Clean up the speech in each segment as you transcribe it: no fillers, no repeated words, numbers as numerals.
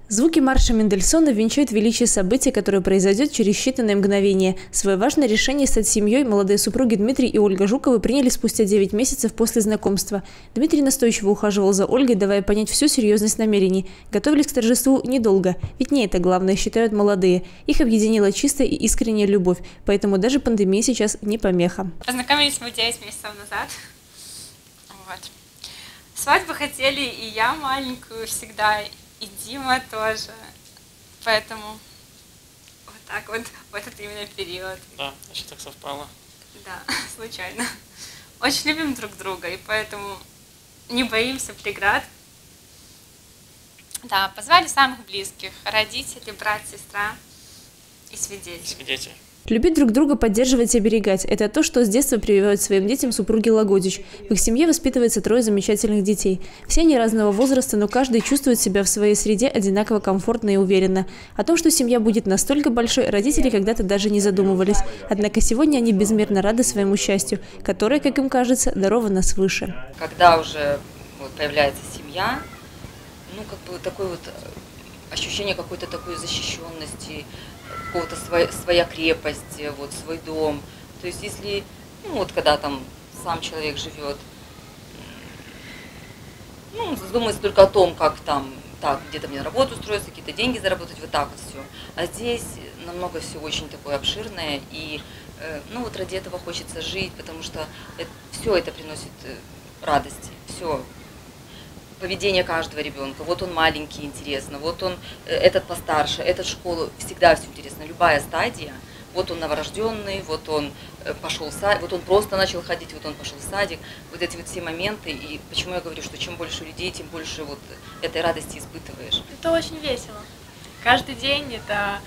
Звуки марша Мендельсона венчают величие события, которое произойдет через считанные мгновения. Свое важное решение стать семьей молодые супруги Дмитрий и Ольга Жуковы приняли спустя 9 месяцев после знакомства. Дмитрий настойчиво ухаживал за Ольгой, давая понять всю серьезность намерений. Готовились к торжеству недолго, ведь не это главное, считают молодые. Их объединила чистая и искренняя любовь, поэтому даже пандемия сейчас не помеха. Познакомились мы 9 месяцев назад. Вот. Свадьбу хотели и я маленькую всегда, и Дима тоже, поэтому вот так вот в этот именно период. Да, значит так совпало. Да, случайно. Очень любим друг друга, и поэтому не боимся преград. Да, позвали самых близких, родители, брат, сестра и свидетель. Любить друг друга, поддерживать и оберегать – это то, что с детства прививают своим детям супруги Лагодич. В их семье воспитывается 3 замечательных детей. Все они разного возраста, но каждый чувствует себя в своей среде одинаково комфортно и уверенно. О том, что семья будет настолько большой, родители когда-то даже не задумывались. Однако сегодня они безмерно рады своему счастью, которое, как им кажется, даровано свыше. Когда уже появляется семья, такое ощущение какой-то такой защищенности, какого-то своя крепость, свой дом. То есть если, когда там сам человек живет, задумывается только о том, как там, где-то мне на работу устроиться, какие-то деньги заработать, вот так вот все. А здесь намного все очень такое обширное, и ради этого хочется жить, потому что все это приносит радости, все. Поведение каждого ребенка. Вот он маленький, интересно, вот он, этот постарше, этот в школу, всегда все интересно, любая стадия. Вот он новорожденный, вот он пошел в садик, вот он просто начал ходить, вот он пошел в садик. Вот эти все моменты, и почему я говорю, что чем больше людей, тем больше этой радости испытываешь. Это очень весело. Каждый день это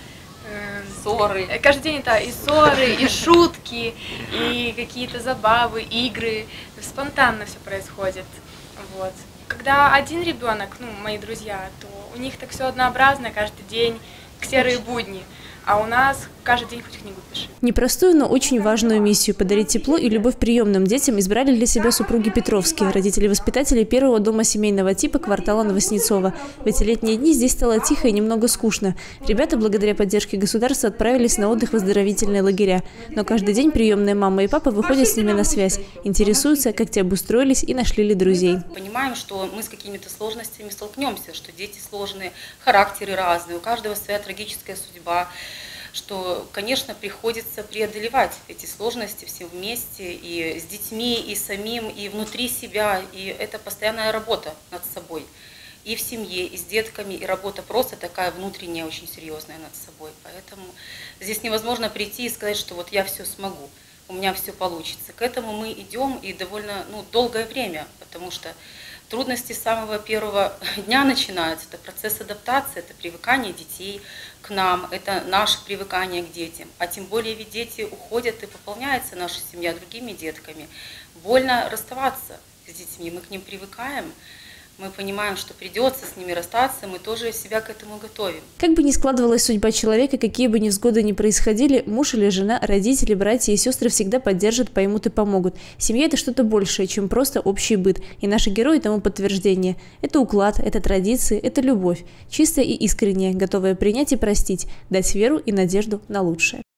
ссоры. Каждый день это и ссоры, и шутки, и какие-то забавы, игры. Спонтанно все происходит. Вот. Когда один ребенок, мои друзья, то у них так все однообразно, каждый день, серые будни. А у нас каждый день хоть книгу пиши. Непростую, но очень важную миссию – подарить тепло и любовь приемным детям избрали для себя супруги Петровские, родители-воспитатели первого дома семейного типа квартала Новоснецово. В эти летние дни здесь стало тихо и немного скучно. Ребята, благодаря поддержке государства, отправились на отдых в оздоровительные лагеря. Но каждый день приемные мама и папа выходят с ними на связь, интересуются, как те обустроились и нашли ли друзей. Понимаем, что мы с какими-то сложностями столкнемся, что дети сложные, характеры разные, у каждого своя трагическая судьба, что, конечно, приходится преодолевать эти сложности все вместе, и с детьми, и самим, и внутри себя, и это постоянная работа над собой, и в семье, и с детками, и работа просто такая внутренняя, очень серьезная над собой, поэтому здесь невозможно прийти и сказать, что вот я все смогу, у меня все получится. К этому мы идем и довольно долгое время, потому что трудности с самого первого дня начинаются. Это процесс адаптации, это привыкание детей к нам, это наше привыкание к детям. А тем более ведь дети уходят и пополняется наша семья другими детками. Больно расставаться с детьми, мы к ним привыкаем. Мы понимаем, что придется с ними расстаться, мы тоже себя к этому готовим. Как бы ни складывалась судьба человека, какие бы невзгоды ни происходили, муж или жена, родители, братья и сестры всегда поддержат, поймут и помогут. Семья – это что-то большее, чем просто общий быт. И наши герои тому подтверждение. Это уклад, это традиции, это любовь. Чистая и искренняя, готовая принять и простить, дать веру и надежду на лучшее.